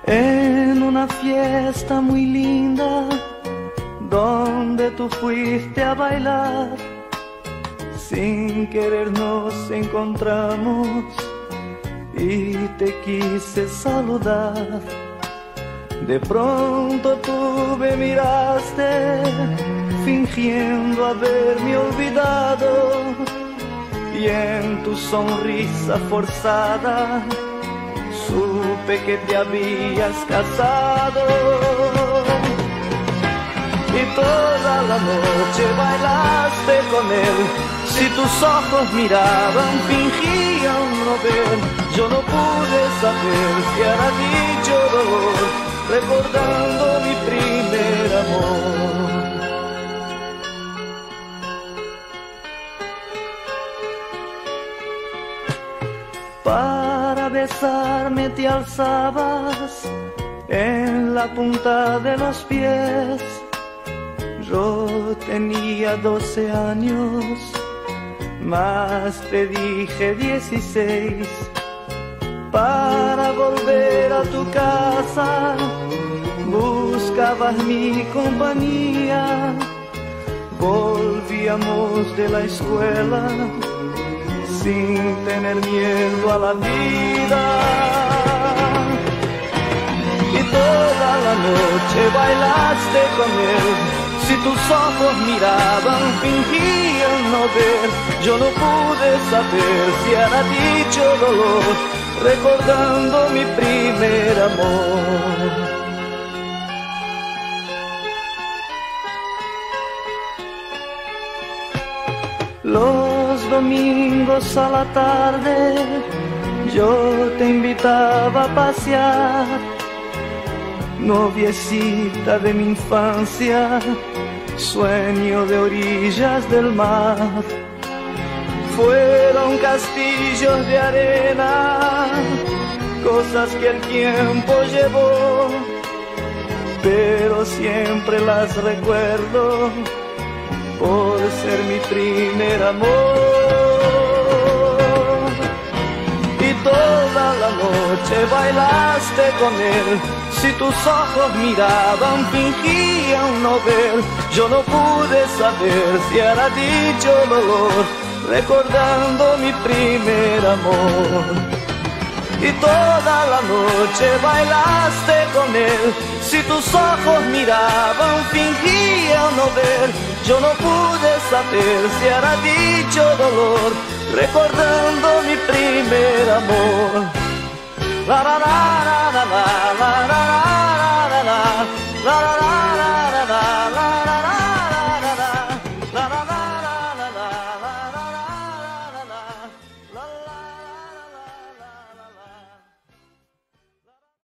En una fiesta muy linda, donde tú fuiste a bailar, sin querer nos encontramos y te quise saludar. De pronto tú me miraste, fingiendo haberme olvidado, y en tu sonrisa forzada supe que te habías casado. Y toda la noche bailaste con él, si tus ojos miraban fingían no ver. Yo no pude saber si era dicho dolor, recordando mi primer amor. Para besarme te alzabas en la punta de los pies. Yo tenía 12 años, más te dije 16. Para volver a tu casa buscabas mi compañía. Volvíamos de la escuela sin tener miedo a la vida. Y toda la noche bailaste con él, si tus ojos miraban fingían no ver. Yo no pude saber si era dicho dolor, recordando mi primer amor. Los domingos a la tarde yo te invitaba a pasear, noviecita de mi infancia, sueño de orillas del mar. Fueron castillos de arena, cosas que el tiempo llevó, pero siempre las recuerdo por ser mi primer amor. Y toda la noche bailaste con él, si tus ojos miraban fingían no ver. Yo no pude saber si era dicho dolor, recordando mi primer amor. Y toda la noche bailaste con él, si tus ojos miraban fingían no ver. Yo no pude saber si era dicho dolor, recordando mi primer amor. La la la la la la.